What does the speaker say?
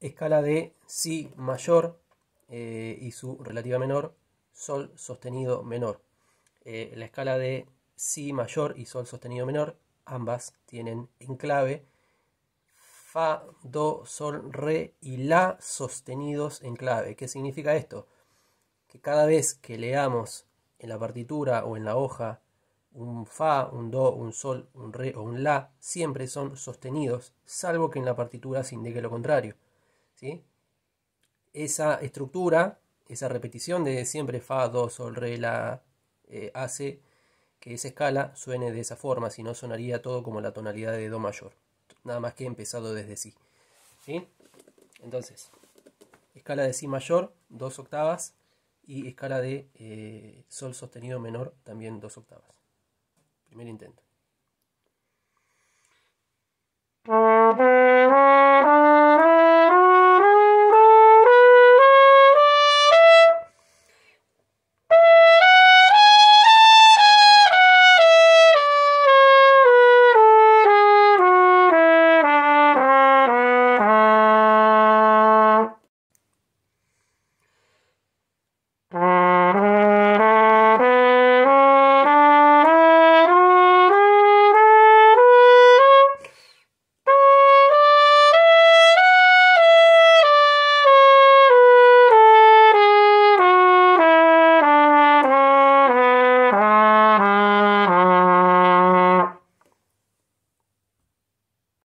escala de Si mayor y su relativa menor, Sol sostenido menor. La escala de Si mayor y Sol sostenido menor, ambas tienen en clave Fa, Do, Sol, Re y La sostenidos en clave. ¿Qué significa esto? Que cada vez que leamos en la partitura o en la hoja un Fa, un Do, un Sol, un Re o un La, siempre son sostenidos, salvo que en la partitura se indique lo contrario. ¿Sí? Esa estructura, esa repetición de siempre Fa, Do, Sol, Re, La, hace que esa escala suene de esa forma, si no sonaría todo como la tonalidad de Do mayor, nada más que empezado desde Si. ¿Sí? Entonces, escala de Si mayor, 2 octavas, y escala de Sol sostenido menor, también 2 octavas. Primer intento.